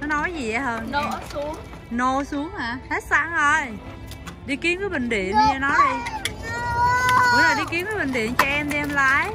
Nó nói gì vậy Hơn? Nô xuống. Nô xuống hả? Hết xăng rồi. Đi kiếm cái bình điện đi cho nó đi. Bữa nào đi kiếm cái bình điện cho em đi em lái.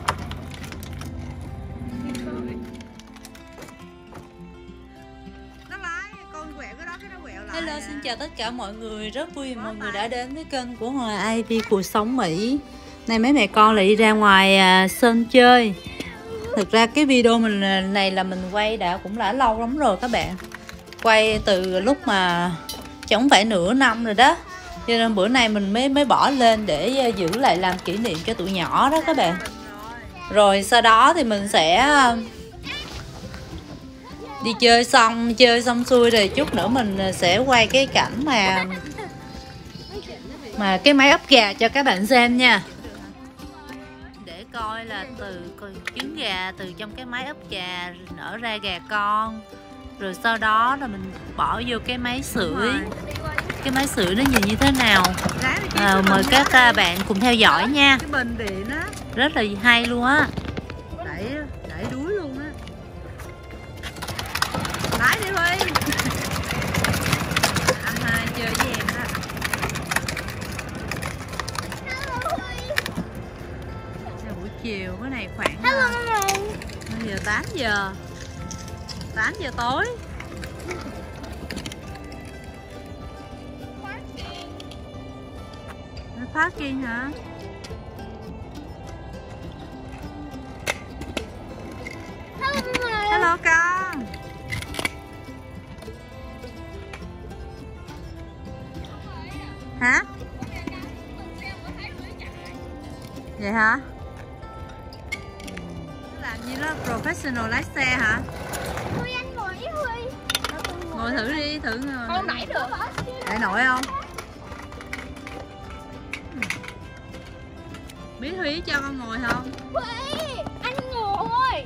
Nó lái, con quẹo cái đó cái nó quẹo lại. Hello, xin chào tất cả mọi người. Rất vui mọi người đã đến với kênh của Hòa IV Cuộc Sống Mỹ. Nay mấy mẹ con lại đi ra ngoài sân chơi. Thực ra cái video mình này là mình quay cũng đã lâu lắm rồi các bạn. Quay từ lúc mà chẳng phải nửa năm rồi đó. Cho nên bữa nay mình mới bỏ lên để giữ lại làm kỷ niệm cho tụi nhỏ đó các bạn. Rồi sau đó thì mình sẽ đi chơi xong xuôi rồi chút nữa mình sẽ quay cái cảnh mà cái máy ấp gà cho các bạn xem nha. Để coi là trứng gà từ trong cái máy ấp gà nở ra gà con. Rồi sau đó là mình bỏ vô cái máy sưởi. Cái máy sưởi nó nhìn như thế nào. Mời các bạn cùng theo dõi nha. Cái bình điện á rất là hay luôn á. Đẩy đuối luôn á. Lái đi Huy. Anh hai chơi với em đó. Buổi chiều cái này khoảng bây giờ 8 giờ tối. Parking hả? Hello con. Hả? Vậy hả? Làm như nó professional lái xe hả? Ngồi thử đi, thử ngồi. Con đẩy được. Đẩy nổi không? Biết Thúy cho con ngồi không? Huy, anh ngồi.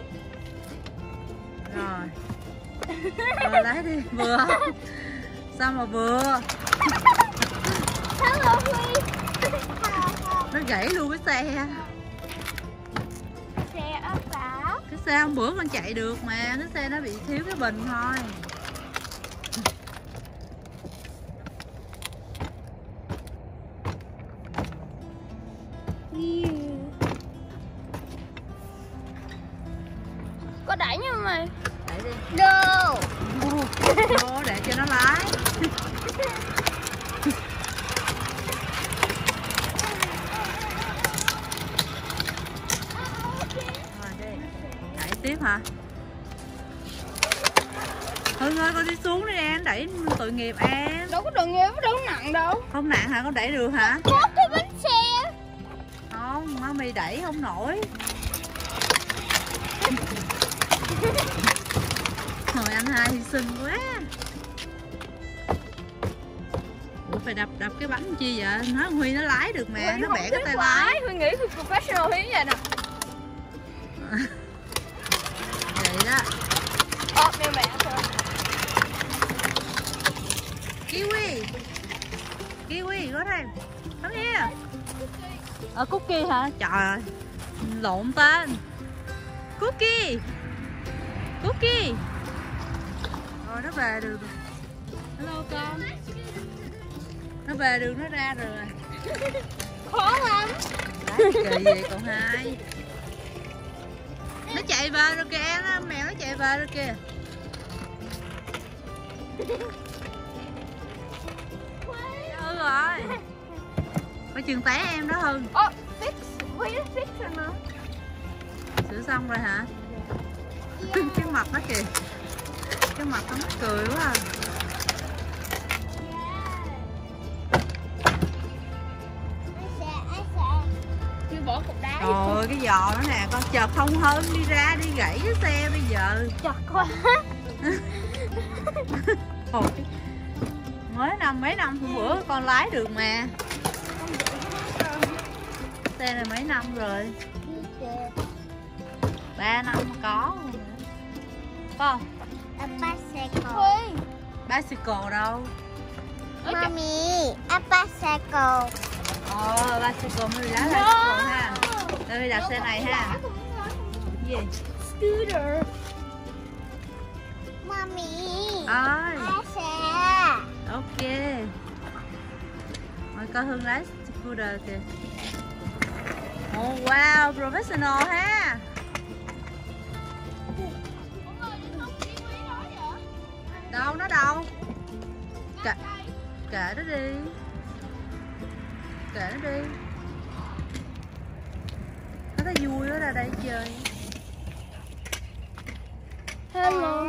Rồi. Rồi lái đi, vừa không? Sao mà vừa? Hello Huy. Nó gãy luôn cái xe. Xe ấp phá. Cái xe hôm bữa con chạy được mà, cái xe nó bị thiếu cái bình thôi. Có đẩy nha mày. Đẩy đi. No. Vô để cho nó lái. Rồi đi. Đẩy tiếp hả? Hưng ơi con đi xuống đi em, đẩy tội nghiệp em. Đâu có tội nghiệp, đâu có nặng đâu. Không nặng hả? Con đẩy được hả? Có cái bánh xe. Không, má mì đẩy không nổi. Hồi anh hai hy sinh quá. Ủa phải đập cái bánh chi vậy? Nói Huy nó lái được mà, Huy nó bẻ cái tay lái. lái. Huy nghĩ professional Huy vậy nè. Vậy đó. Mẹ thôi. Kiwi có thêm. Come here. Cookie hả? Trời ơi. Lộn tên. Cookie. Rồi nó về được. Hello con. Nó về được, nó ra rồi. Khó lắm. Đấy, kỳ vậy cậu hai. Nó chạy về rồi kìa, mèo nó chạy về rồi kìa. Ừ rồi. Có chừng té em đó Hưng. Fix. Huy nó fix rồi mà. Sửa xong rồi hả? Cái mặt nó kìa. Cái mặt nó mắc cười quá à. Chưa bỏ cục đá. Trời ơi cái giò đó nè, con chợt không hơn đi ra đi gãy cái xe bây giờ. Chật quá. Ôi, mấy năm hôm bữa con lái được mà. Xe này mấy năm rồi. 3 năm có luôn. Có không? Bicycle đâu? Mommy, a bicycle. Bicycle mới đá bicycle ha. Đây đạp xe này ha. Gì? Scooter. Mommy. Ơi. Xe. Ok. Rồi coi Hương lái scooter kìa. Oh wow, professional ha. Đâu nó đâu? Kệ nó đi. Kệ nó đi. Nó thấy vui quá ra đây chơi. Hello.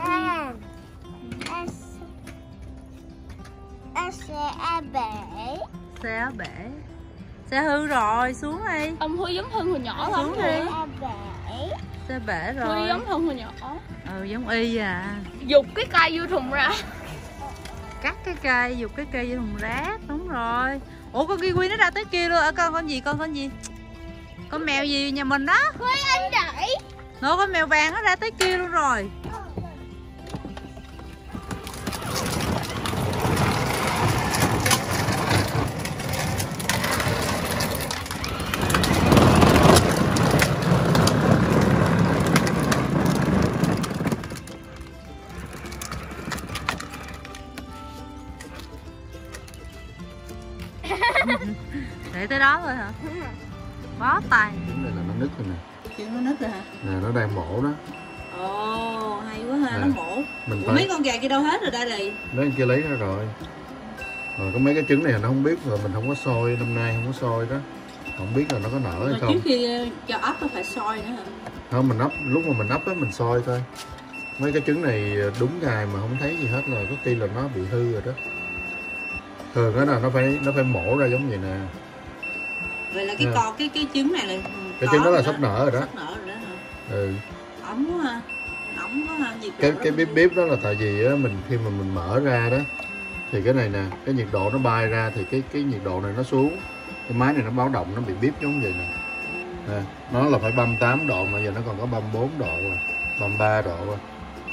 Xe bể. Xe bể. Xe hư rồi, xuống đi. Ông Huy giống Hưng hồi nhỏ lắm. Xuống đi. Xe bể. Xe bể rồi. Huy giống Hưng hồi nhỏ. Giống y à. Dục cái cây vô thùng ra. Cắt cái cây, dục cái cây vô thùng rác. Đúng rồi. Ủa con kiwi nó ra tới kia luôn. Ở con gì? Con gì? Con mèo gì nhà mình đó? Huy anh đẩy. Nó con mèo vàng nó ra tới kia luôn rồi. Để tới đó thôi hả? Bó tay. Cái này là nó nứt rồi nè. Chuyện nó nứt rồi hả? Nè nó đang mổ đó. Ồ, hay quá ha, nó mổ. Mình Ủa, mấy con gà kia đâu hết rồi đây này? Mấy anh kia lấy ra rồi. Rồi có mấy cái trứng này nó không biết, rồi mình không có soi, năm nay không có soi đó. Không biết là nó có nở hay không. Trước khi cho ấp nó phải soi nữa hả? Không, mình ấp, lúc mà mình ấp á mình soi thôi. Mấy cái trứng này đúng ngày mà không thấy gì hết là có khi là nó bị hư rồi đó. Thường á là nó phải mổ ra giống vậy nè. Vậy là cái con cái trứng này là cái trứng đó là sắp nở rồi đó. Sắp nở rồi đó hả? Ừ. Ấm quá ha. Ấm quá ha. Cái bếp đó là tại vì á mình khi mà mình mở ra đó thì cái này nè, cái nhiệt độ nó bay ra thì cái nhiệt độ này nó xuống. Cái máy này nó báo động nó bị bếp giống vậy nè. Nè, nó là phải 38 độ mà giờ nó còn có 34 độ rồi, 33 độ rồi.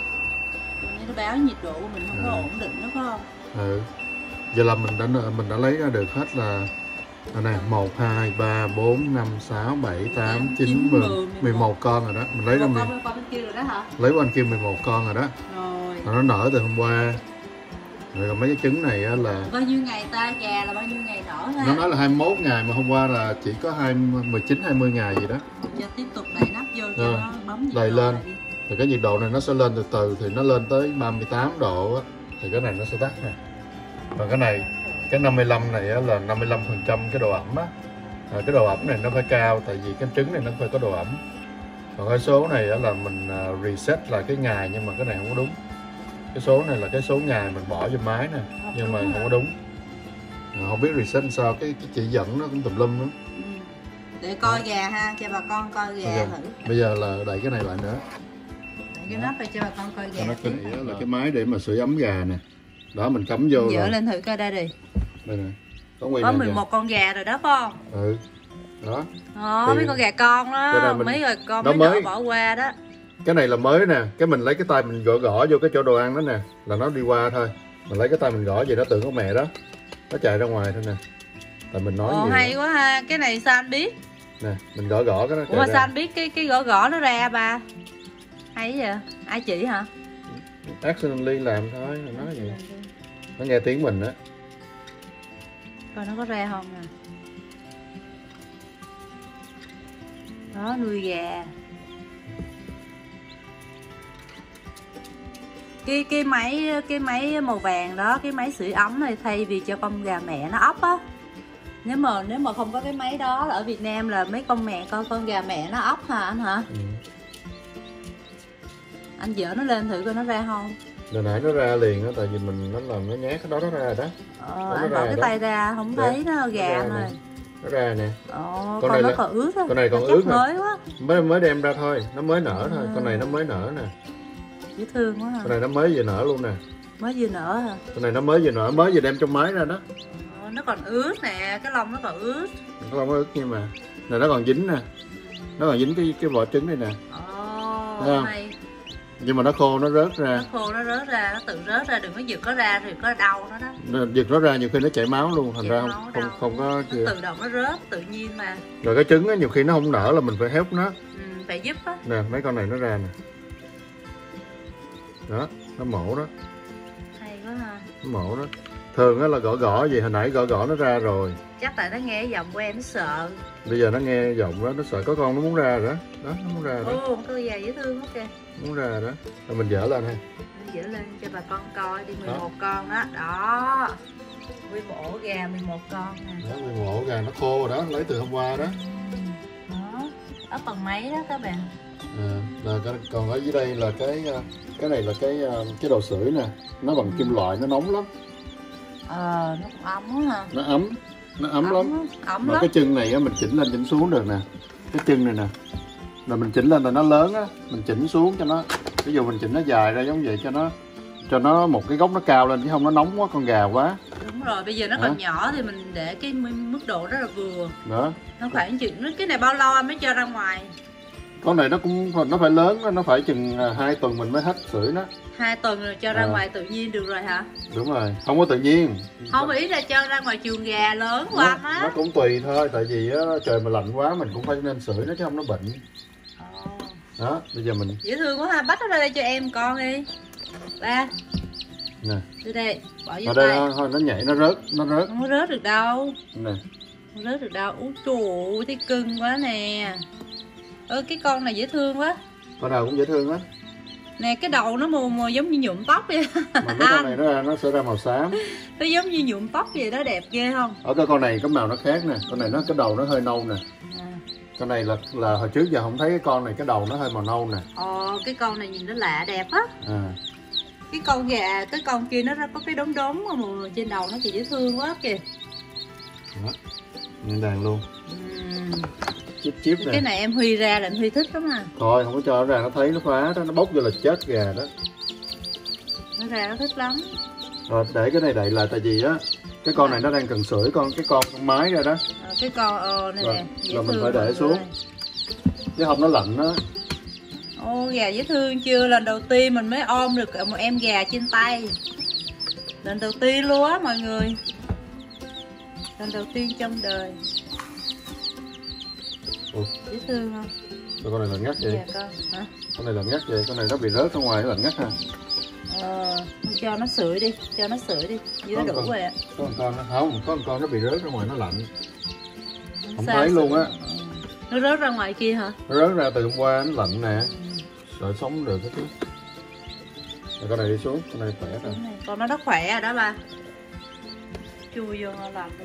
Nó báo nhiệt độ của mình không có ổn định đó phải không? Ừ. Giờ là mình đã lấy ra được hết là này 1 2 3 4 5 6 7 8 9 10 11 con rồi đó. Mình lấy ra lấy qua anh kia 11 con rồi đó. Rồi. Nó nở từ hôm qua. Rồi còn mấy cái trứng này á là bao nhiêu ngày ta, gà là bao nhiêu ngày nở ha? Nó nói là 21 ngày mà hôm qua là chỉ có 19 20 ngày gì đó. Giờ tiếp tục đậy nắp vô cho nó bấm nhiệt đậy độ lên. Thì cái nhiệt độ này nó sẽ lên từ từ, thì nó lên tới 38 độ á thì cái này nó sẽ tắt nè. Còn cái này, cái 55 này á là 55% cái độ ẩm á. Cái độ ẩm này nó phải cao tại vì cái trứng này nó phải có độ ẩm. Còn cái số này á là mình reset lại cái ngày, nhưng mà cái này không có đúng. Cái số này là cái số ngày mình bỏ vô máy nè, nhưng mà không có đúng. Không biết reset sao, cái chỉ dẫn nó cũng tùm lum nữa. Để coi gà ha, cho bà con coi gà thử. Bây giờ là đậy cái này lại nữa. Đậy cái nắp này cho bà con coi gà. Nó là cái máy để mà sưởi ấm gà nè. Đó mình cắm vô. Dỡ lên thử coi đây đi. Đây nè. Có 11 con gà rồi đó phải không? Ừ. Đó. Thì mấy con gà con đó, mấy rồi con mới bỏ qua đó. Cái này là mới nè, cái mình lấy cái tay mình gõ vô cái chỗ đồ ăn đó nè, là nó đi qua thôi. Mình lấy cái tay mình gõ vậy đó, tưởng có mẹ đó. Nó chạy ra ngoài thôi nè. Tại mình nói gì hay quá ha, cái này sao anh biết? Nè, mình gõ cái đó. Ủa mà sao anh biết cái gõ nó ra ba? Hay vậy? Ai chỉ hả? Accidentally làm thôi, nó nói vậy. Nó nghe tiếng mình á. Coi nó có ra không nè. Đó, nuôi gà. Cái máy màu vàng đó, cái máy sưởi ấm này thay vì cho con gà mẹ nó ấp á. Nếu mà không có cái máy đó là ở Việt Nam là mấy con gà mẹ nó ấp hả anh hả? Ừ. Anh dỡ nó lên thử coi nó ra không? Hồi nãy nó ra liền á, tại vì mình nó làm nó nhát cái đó nó ra đó. Anh bỏ cái tay ra không thấy nó gà rồi. Nó ra nè. Con này nó còn ướt thôi. Con này còn ướt mới quá. Mới đem ra thôi, nó mới nở thôi. Con này nó mới nở nè. Dễ thương quá hả? Con này nó mới vừa nở luôn nè. Mới vừa nở hả? Con này nó mới vừa nở, mới vừa đem trong máy ra đó. Nó còn ướt nè, cái lông nó còn ướt. Cái lông nó ướt nhưng mà này nó còn dính nè. Nó còn dính cái vỏ trứng này nè. Hay. Nhưng mà nó khô nó rớt ra. Nó khô nó rớt ra, nó tự rớt ra, đừng có giật nó ra thì có đau nó đó. Giật nó ra nhiều khi nó chảy máu luôn, thành ra không có nó tự động nó rớt tự nhiên mà. Rồi cái trứng á nhiều khi nó không nở là mình phải help nó. Phải giúp á. Nè mấy con này nó ra nè. Đó, nó mổ đó. quá ha. Mổ đó. Thường á là gõ gì, hồi nãy gõ nó ra rồi. Chắc tại nó nghe cái giọng của em nó sợ. Bây giờ nó nghe giọng đó, nó sợ có con nó muốn ra rồi đó. Đó, nó muốn ra rồi đó. Ồ, con gà dễ thương quá kìa. Muốn ra rồi đó. Rồi mình dỡ lên ha. Dỡ lên cho bà con coi đi, 11 con đó. Đó. Nguyên một ổ gà 11 con nè. Đó, nguyên một ổ gà nó khô rồi đó, lấy từ hôm qua đó. Đó. Ấp bằng máy đó các bạn. Là còn ở dưới đây là cái này là cái đồ sưởi nè, nó bằng kim loại, nó nóng lắm. Nó cũng ấm quá ha. Nó ấm lắm. Ấm mà lắm. cái chân này á mình chỉnh lên chỉnh xuống được nè, cái chân này nè, là mình chỉnh lên là nó lớn á, mình chỉnh xuống cho nó, ví dụ mình chỉnh nó dài ra giống vậy cho nó một cái gốc nó cao lên chứ không nó nóng quá con gà quá. Đúng rồi, bây giờ nó còn nhỏ thì mình để cái mức độ rất là vừa. Đó. Nó khoảng chừng, cái này bao lâu anh mới cho ra ngoài? Con này nó phải lớn, nó phải chừng 2 tuần mình mới hết sưởi nó. 2 tuần rồi cho ra ngoài tự nhiên được rồi hả? Đúng rồi, không có tự nhiên. Không, ý là cho ra ngoài chuồng gà lớn quá á. Nó cũng tùy thôi, tại vì á, trời mà lạnh quá mình cũng phải nên sưởi nó chứ không nó bệnh. Đó, bây giờ mình dễ thương quá ha, bắt nó ra đây cho em con đi. Ba. Nè. Đưa đây, bỏ vô ở tay. đây thôi nó nhảy nó rớt. Không có rớt được đâu. Nè. Không rớt được đâu. Úi trời, thấy cưng quá nè. Cái con này dễ thương quá. Con nào cũng dễ thương á. Nè, cái đầu nó màu giống như nhuộm tóc vậy. Mà cái con này nó sẽ ra màu xám. Nó giống như nhuộm tóc vậy đó, đẹp ghê không? Ở cái con này có màu nó khác nè, con này cái đầu nó hơi nâu nè. Con này là hồi trước giờ không thấy cái con này cái đầu nó hơi màu nâu nè. Cái con này nhìn nó lạ đẹp á. Cái con gà, cái con kia nó có cái đốm đốm mà trên đầu nó thì dễ thương quá kìa. Đó, nguyên đàn luôn. Chip nè. Cái này em Huy ra là em Huy thích lắm à. Thôi không có cho nó ra, nó thấy nó phá đó, nó bốc vô là chết gà đó. Nó ra nó thích lắm. Rồi để cái này đậy lại, tại vì á cái con này nó đang cần sưởi cái con mái ra đó. Cái con này nè, dễ là mình thương phải để xuống chứ không nó lạnh đó. Gà dễ thương chưa? Lần đầu tiên mình mới ôm được một em gà trên tay. Lần đầu tiên luôn á mọi người. Lần đầu tiên trong đời. Dễ thương không? Con này là ngắt vậy. Dạ con. Hả? Con này là ngắt vậy, con này nó bị rớt ra ngoài là ngắt ha. Cho nó sưởi đi, Dưới nó đủ rồi ạ. Có một con nó bị rớt ra ngoài, nó lạnh. Không thấy luôn á. Nó rớt ra ngoài kia hả? Nó rớt ra từ hôm qua, nó lạnh nè. Sợ sống được cái chứ. Rồi con này đi xuống, con này khỏe rồi. Con nó khỏe rồi đó ba. Chui vô làm luôn.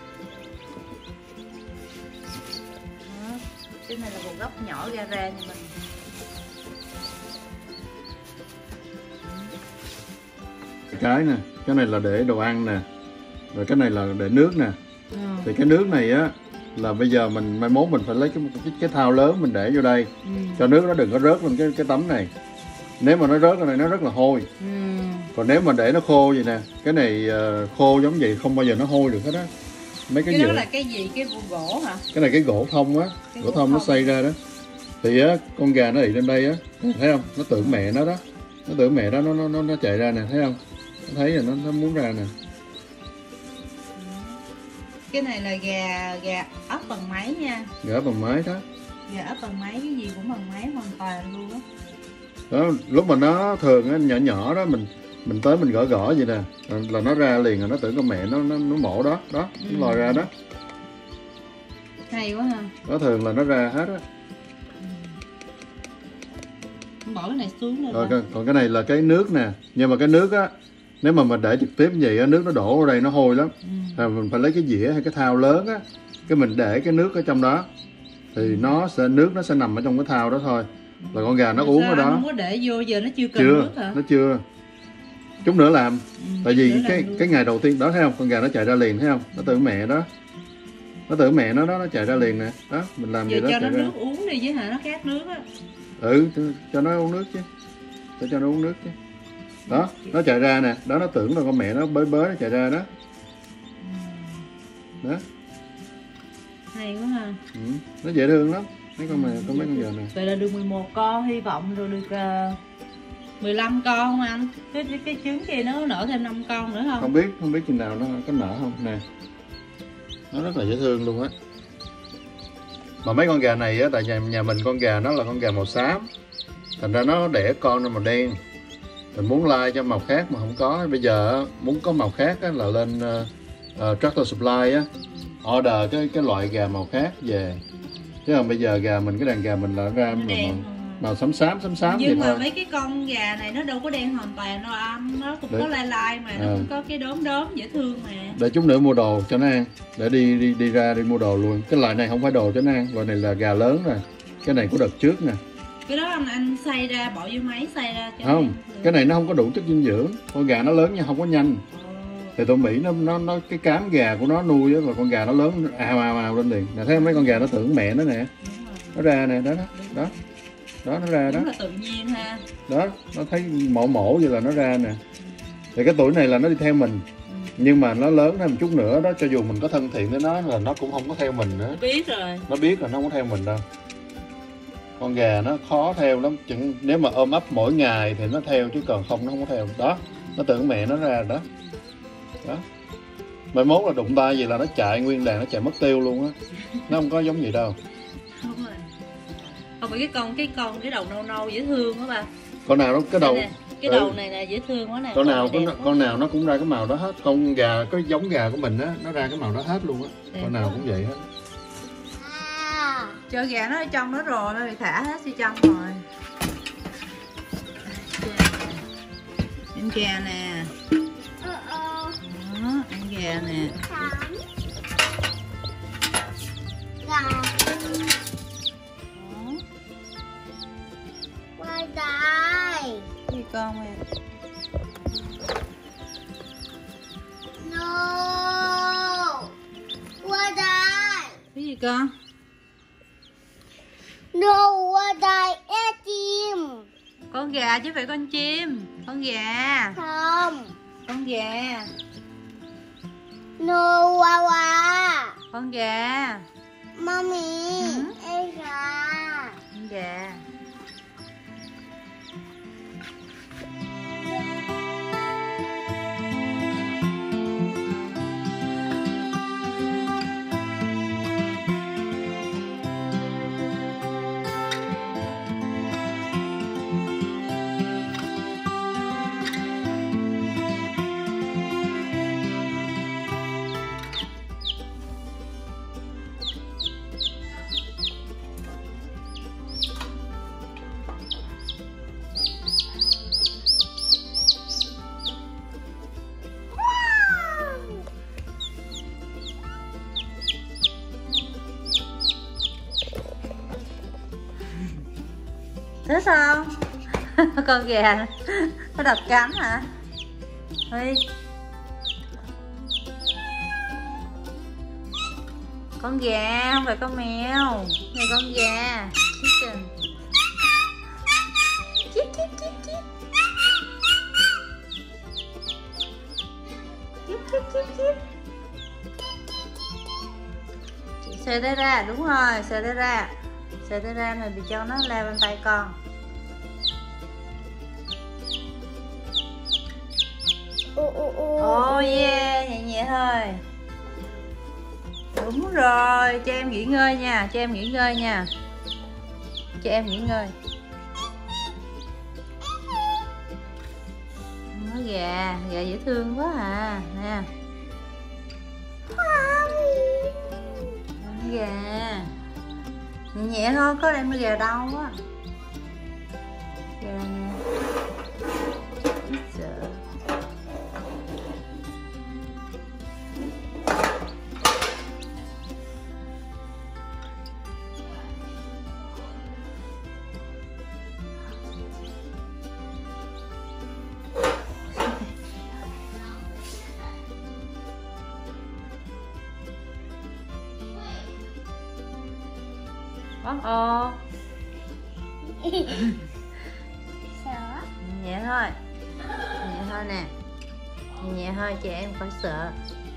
Cái này là một góc nhỏ ra nhưng mà cái nè, cái này là để đồ ăn nè, rồi cái này là để nước nè. Thì cái nước này á là bây giờ mình mai mốt mình phải lấy cái thau lớn mình để vô đây cho nước nó đừng có rớt lên cái tấm này. Nếu mà nó rớt cái này nó rất là hôi. Còn nếu mà để nó khô vậy nè, cái này khô giống vậy không bao giờ nó hôi được hết á. Mấy cái đó là cái gì? Cái gỗ hả? Cái này cái gỗ thông á, gỗ thông nó xay ra đó. Thì á con gà nó ị lên đây á, thấy không? Nó tưởng mẹ nó đó. Nó tưởng mẹ đó nó chạy ra nè, thấy không? Nó thấy là nó muốn ra nè. Cái này là gà ấp bằng máy nha. Gà ấp bằng máy đó. Gà ấp bằng máy, cái gì cũng bằng máy hoàn toàn luôn á. Đó, lúc mà nó thường á, nhỏ nhỏ đó mình tới mình gõ vậy nè là nó ra liền, rồi nó tưởng con mẹ nó mổ đó, nó lòi ra đó. Hay quá ha. Đó thường là nó ra hết á. Bỏ cái này xuống rồi. Còn cái này là cái nước nè, nhưng mà cái nước á nếu mà mình để trực tiếp như vậy á, nước nó đổ ở đây nó hôi lắm. Mình phải lấy cái dĩa hay cái thau lớn á, cái mình để cái nước ở trong đó thì nước nó sẽ nằm ở trong cái thau đó thôi. Là con gà nó uống ở đó. Không có để vô, giờ nó chưa cần nước hả? Nó chưa. Chút nữa làm. Tại vì cái ngày đầu tiên đó thấy không, con gà nó chạy ra liền thấy không? Nó tưởng mẹ đó. Nó tưởng mẹ nó đó, nó chạy ra liền nè. Đó, mình làm gì đó cho chạy nó ra. nước uống đi chứ hả, nó khát nước á. Cho nó uống nước chứ. Cho nó uống nước chứ. Đó, nó chạy ra nè, đó nó tưởng là con mẹ nó bới nó chạy ra đó. Đó. Hay quá ha. Nó dễ thương lắm. Mấy con gà này. Vậy là được 11 con, hy vọng rồi được 15 con không anh? Cái trứng kia nó nở thêm 5 con nữa không? Không biết chừng nào nó có nở không nè. Nó rất là dễ thương luôn á. Mà mấy con gà này á, tại nhà mình con gà nó là con gà màu xám. Thành ra nó đẻ con nó màu đen. Mình muốn like cho màu khác mà không có. Bây giờ muốn có màu khác là lên Tractor Supply á, order cái loại gà màu khác về. Chứ còn bây giờ gà mình, cái đàn gà mình là ra màu xám xám nhưng vậy mà thôi. mấy cái con gà này nó đâu có đen hoàn toàn đâu anh, nó cũng có lai lai mà nó cũng có cái đốm dễ thương mà. Để chút nữa mua đồ cho nó ăn, để đi ra đi mua đồ luôn. Cái loại này không phải đồ cho nó ăn, loại này là gà lớn nè, cái này của đợt trước nè. Cái đó anh xay ra bỏ vô máy xay ra cho Không, cái này nó không có đủ chất dinh dưỡng, con gà nó lớn nha, không có nhanh. Thì tụi Mỹ nó cái cám gà của nó nuôi á, và con gà nó lớn ào lên liền. Nè, thấy mấy con gà nó tưởng mẹ nó nè, nó ra nè, đó nó ra đó. Đúng là tự nhiên ha. Đó, nó thấy mổ vậy là nó ra nè. Thì cái tuổi này là nó đi theo mình. Nhưng mà nó lớn thêm một chút nữa đó, cho dù mình có thân thiện với nó là nó cũng không có theo mình nữa. Biết rồi. Nó biết là nó không có theo mình đâu. Con gà nó khó theo lắm, nếu mà ôm ấp mỗi ngày thì nó theo, chứ còn không nó không có theo. Đó, nó tưởng mẹ nó ra đó. Đó. Mai mốt là đụng tay gì là nó chạy nguyên đàn, nó chạy mất tiêu luôn á. Nó không có giống gì đâu. Đúng rồi. Không phải cái đầu nâu dễ thương quá ba. Con nào nó cái đầu cái đầu này là dễ thương quá nè. Con nào nó cũng ra cái màu đó hết. Con gà có giống gà của mình á, nó ra cái màu đó hết luôn á. Con nào cũng vậy hết. Cho gà nó ở trong đó rồi, nó bị thả hết vô trong rồi. Ăn gà nè. Đó, ăn gà nè. Qua đây. Gì con mẹ? No. Qua đây. Cái gì con? No, qua đây é chim. Con gà chứ phải con chim. Con gà. Không. Con gà. No, qua. Con gà. Mommy, em gà. Con gà. Thích không? Con gà nó đập cánh hả? Huy. Con gà không phải con mèo. Này con gà. Chicken. Chip chip chip chip. Chip chip chip chip. Chị xê tay ra, đúng rồi, xê tay ra. Xê tay ra này bị cho nó leo lên tay con. Oh yeah, nhẹ nhẹ thôi. Đúng rồi, cho em nghỉ ngơi nha, cho em nghỉ ngơi nha. Cho em nghỉ ngơi. Nó gà dễ thương quá à, nè. Con gà. Nhẹ nhẹ thôi, có đem gà đâu á. Gà nè. Sợ. Sao? Nhẹ thôi. Nhẹ thôi nè. Nhẹ thôi chị em khỏi sợ.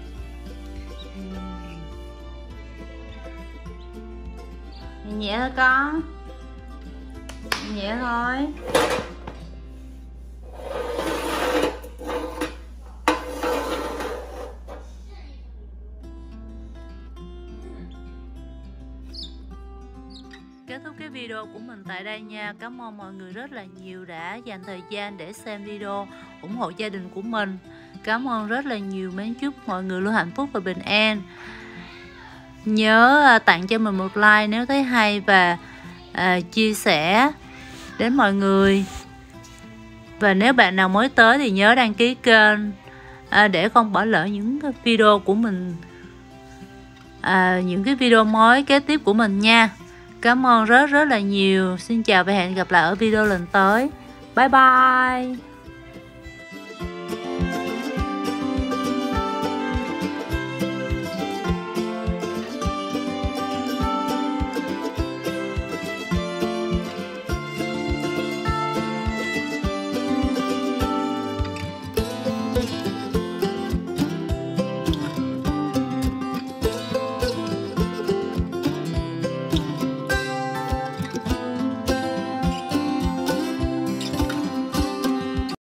Nhẹ thôi con. Nhẹ thôi. Kết thúc cái video video của mình tại đây nha. Cảm ơn mọi người rất là nhiều đã dành thời gian để xem video, ủng hộ gia đình của mình. Cảm ơn rất là nhiều, mến chúc mọi người luôn hạnh phúc và bình an. Nhớ tặng cho mình một like nếu thấy hay và chia sẻ đến mọi người. Và nếu bạn nào mới tới thì nhớ đăng ký kênh để không bỏ lỡ những video của mình, những cái video mới kế tiếp của mình nha. Cảm ơn rất là nhiều. Xin chào và hẹn gặp lại ở video lần tới. Bye bye.